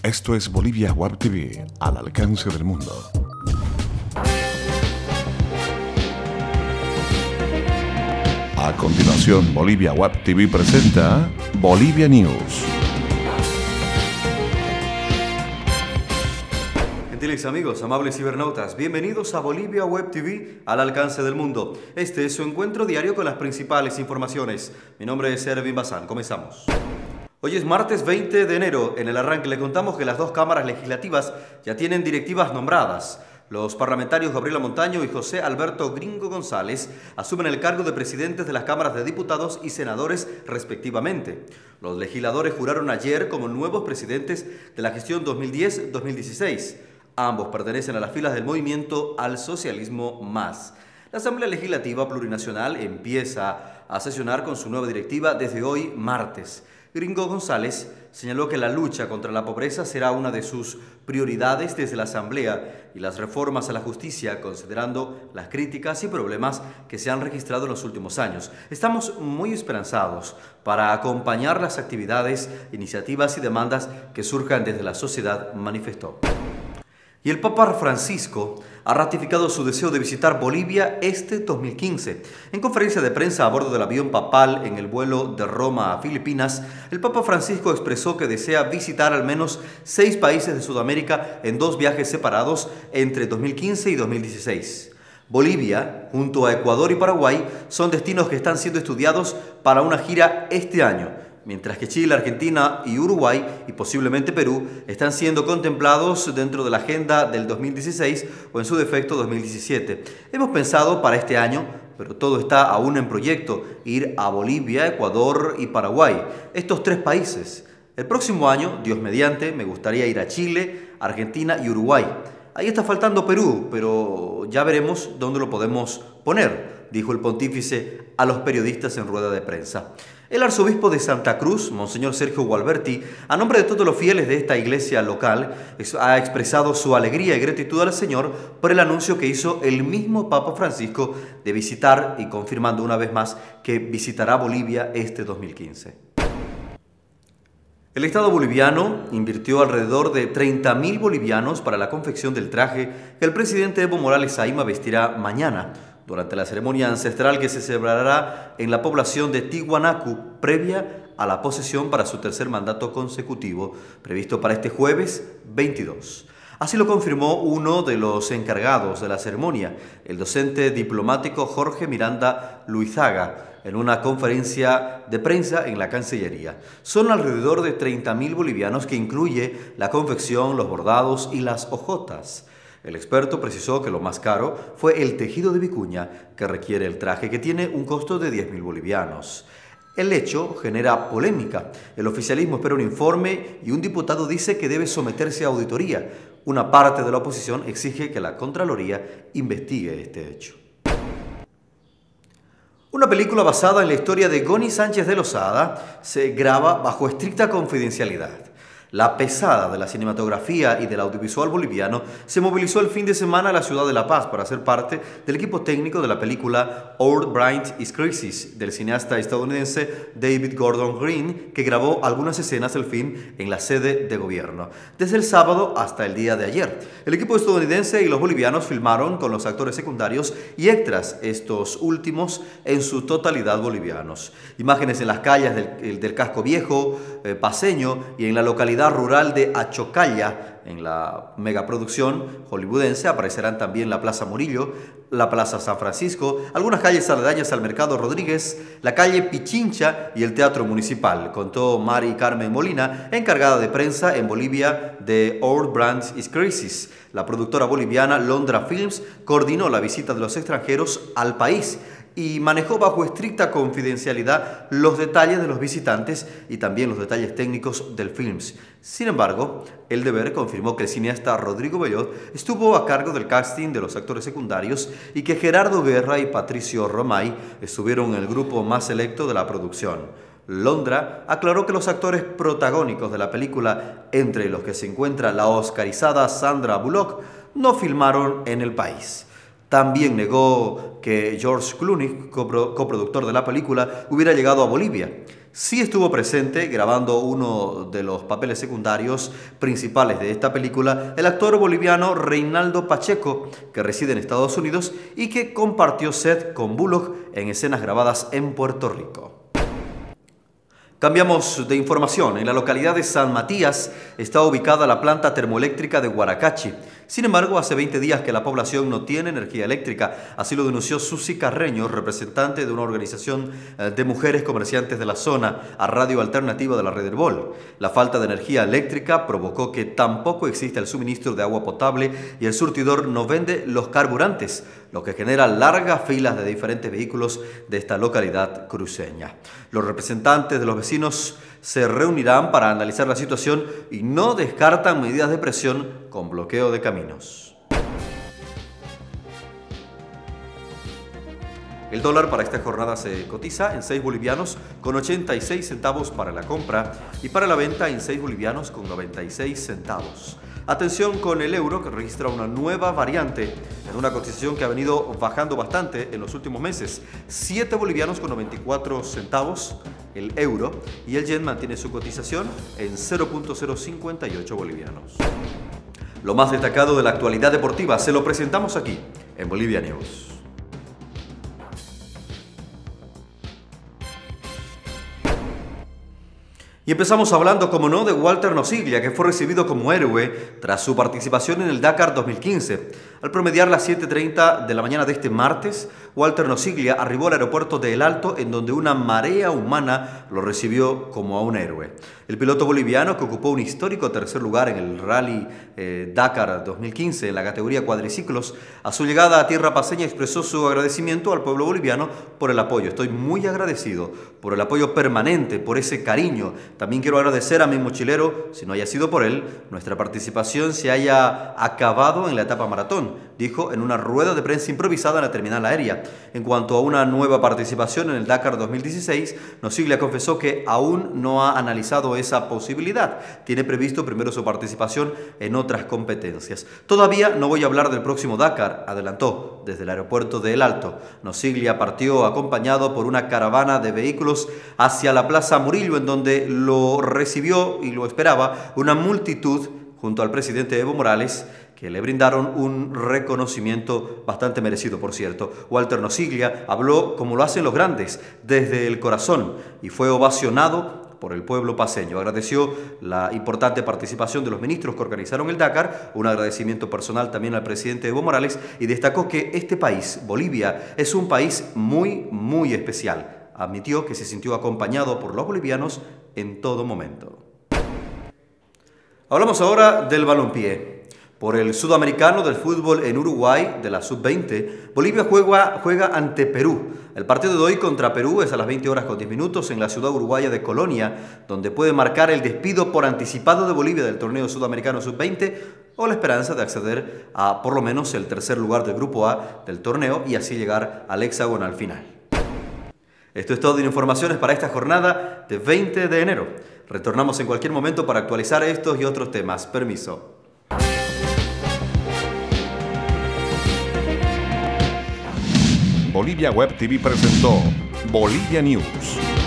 Esto es Bolivia Web TV, al alcance del mundo. A continuación, Bolivia Web TV presenta Bolivia News. Gentiles amigos, amables cibernautas, bienvenidos a Bolivia Web TV, al alcance del mundo. Este es su encuentro diario con las principales informaciones. Mi nombre es Ervin Bazán, comenzamos. Hoy es martes 20 de enero. En el arranque le contamos que las dos cámaras legislativas ya tienen directivas nombradas. Los parlamentarios Gabriela Montaño y José Alberto Gringo González asumen el cargo de presidentes de las cámaras de diputados y senadores respectivamente. Los legisladores juraron ayer como nuevos presidentes de la gestión 2010-2016. Ambos pertenecen a las filas del movimiento al socialismo más. La Asamblea Legislativa Plurinacional empieza a sesionar con su nueva directiva desde hoy, martes. Gringo González señaló que la lucha contra la pobreza será una de sus prioridades desde la Asamblea y las reformas a la justicia, considerando las críticas y problemas que se han registrado en los últimos años. Estamos muy esperanzados para acompañar las actividades, iniciativas y demandas que surjan desde la sociedad, manifestó. Y el Papa Francisco ha ratificado su deseo de visitar Bolivia este 2015. En conferencia de prensa a bordo del avión papal en el vuelo de Roma a Filipinas, el Papa Francisco expresó que desea visitar al menos 6 países de Sudamérica en 2 viajes separados entre 2015 y 2016. Bolivia, junto a Ecuador y Paraguay, son destinos que están siendo estudiados para una gira este año, mientras que Chile, Argentina y Uruguay, y posiblemente Perú, están siendo contemplados dentro de la agenda del 2016 o en su defecto 2017. Hemos pensado para este año, pero todo está aún en proyecto, ir a Bolivia, Ecuador y Paraguay, estos 3 países. El próximo año, Dios mediante, me gustaría ir a Chile, Argentina y Uruguay. Ahí está faltando Perú, pero ya veremos dónde lo podemos poner, dijo el pontífice a los periodistas en rueda de prensa. El arzobispo de Santa Cruz, Monseñor Sergio Gualberti, a nombre de todos los fieles de esta iglesia local, ha expresado su alegría y gratitud al Señor por el anuncio que hizo el mismo Papa Francisco de visitar y confirmando una vez más que visitará Bolivia este 2015. El Estado boliviano invirtió alrededor de 30.000 bolivianos para la confección del traje que el presidente Evo Morales Saima vestirá mañana, durante la ceremonia ancestral que se celebrará en la población de Tiwanaku, previa a la posesión para su tercer mandato consecutivo, previsto para este jueves 22. Así lo confirmó uno de los encargados de la ceremonia, el docente diplomático Jorge Miranda Luizaga, en una conferencia de prensa en la Cancillería. Son alrededor de 30.000 bolivianos que incluye la confección, los bordados y las hojotas. El experto precisó que lo más caro fue el tejido de vicuña que requiere el traje, que tiene un costo de 10.000 bolivianos. El hecho genera polémica. El oficialismo espera un informe y un diputado dice que debe someterse a auditoría. Una parte de la oposición exige que la Contraloría investigue este hecho. Una película basada en la historia de Goni Sánchez de Lozada se graba bajo estricta confidencialidad. La pesada de la cinematografía y del audiovisual boliviano se movilizó el fin de semana a la ciudad de La Paz para ser parte del equipo técnico de la película Our Brain is Crisis del cineasta estadounidense David Gordon Green, que grabó algunas escenas del film en la sede de gobierno. Desde el sábado hasta el día de ayer, el equipo estadounidense y los bolivianos filmaron con los actores secundarios y extras, estos últimos en su totalidad bolivianos. Imágenes en las calles del casco viejo, paceño y en la localidad rural de Achocalla. En la megaproducción hollywoodense aparecerán también la Plaza Murillo, la Plaza San Francisco, algunas calles aledañas al Mercado Rodríguez, la calle Pichincha y el Teatro Municipal, contó Mari Carmen Molina, encargada de prensa en Bolivia de Our Brand is Crisis. La productora boliviana Londra Films coordinó la visita de los extranjeros al país y manejó bajo estricta confidencialidad los detalles de los visitantes y también los detalles técnicos del film. Sin embargo, El Deber confirmó que el cineasta Rodrigo Bellot estuvo a cargo del casting de los actores secundarios y que Gerardo Guerra y Patricio Romay estuvieron en el grupo más selecto de la producción. Londra aclaró que los actores protagónicos de la película, entre los que se encuentra la oscarizada Sandra Bullock, no filmaron en el país. También negó que George Clooney, coproductor de la película, hubiera llegado a Bolivia. Sí estuvo presente grabando uno de los papeles secundarios principales de esta película, el actor boliviano Reinaldo Pacheco, que reside en Estados Unidos y que compartió set con Bullock en escenas grabadas en Puerto Rico. Cambiamos de información. En la localidad de San Matías está ubicada la planta termoeléctrica de Huaracachi. Sin embargo, hace 20 días que la población no tiene energía eléctrica. Así lo denunció Susi Carreño, representante de una organización de mujeres comerciantes de la zona, a Radio Alternativa de la Red Herbol. La falta de energía eléctrica provocó que tampoco exista el suministro de agua potable y el surtidor no vende los carburantes, lo que genera largas filas de diferentes vehículos de esta localidad cruceña. Los representantes de los vecinos se reunirán para analizar la situación y no descartan medidas de presión con bloqueo de caminos. El dólar para esta jornada se cotiza en 6 bolivianos con 86 centavos para la compra y para la venta en 6 bolivianos con 96 centavos. Atención con el euro, que registra una nueva variante en una cotización que ha venido bajando bastante en los últimos meses. 7 bolivianos con 94 centavos el euro y el yen mantiene su cotización en 0.058 bolivianos. Lo más destacado de la actualidad deportiva se lo presentamos aquí en Bolivia News. Y empezamos hablando, como no, de Walter Nosiglia, que fue recibido como héroe tras su participación en el Dakar 2015. Al promediar las 7:30 de la mañana de este martes, Walter Nosiglia arribó al aeropuerto de El Alto, en donde una marea humana lo recibió como a un héroe. El piloto boliviano, que ocupó un histórico tercer lugar en el Rally Dakar 2015 en la categoría cuadriciclos, a su llegada a tierra paceña expresó su agradecimiento al pueblo boliviano por el apoyo. Estoy muy agradecido por el apoyo permanente, por ese cariño. También quiero agradecer a mi mochilero, si no haya sido por él, nuestra participación se haya acabado en la etapa maratón, dijo en una rueda de prensa improvisada en la terminal aérea. En cuanto a una nueva participación en el Dakar 2016, Nosiglia confesó que aún no ha analizado esa posibilidad. Tiene previsto primero su participación en otras competencias. Todavía no voy a hablar del próximo Dakar, adelantó desde el aeropuerto de El Alto. Nosiglia partió acompañado por una caravana de vehículos hacia la Plaza Murillo, en donde lo recibió y lo esperaba una multitud junto al presidente Evo Morales, que le brindaron un reconocimiento bastante merecido, por cierto. Walter Nosiglia habló como lo hacen los grandes, desde el corazón, y fue ovacionado por el pueblo paceño. Agradeció la importante participación de los ministros que organizaron el Dakar, un agradecimiento personal también al presidente Evo Morales, y destacó que este país, Bolivia, es un país muy, muy especial. Admitió que se sintió acompañado por los bolivianos en todo momento. Hablamos ahora del balompié. Por el sudamericano del fútbol en Uruguay, de la sub-20, Bolivia juega ante Perú. El partido de hoy contra Perú es a las 20:10 en la ciudad uruguaya de Colonia, donde puede marcar el despido por anticipado de Bolivia del torneo sudamericano sub-20 o la esperanza de acceder a por lo menos el tercer lugar del grupo A del torneo y así llegar al hexagonal final. Esto es todo en informaciones para esta jornada de 20 de enero. Retornamos en cualquier momento para actualizar estos y otros temas. Permiso. Bolivia Web TV presentó Bolivia News.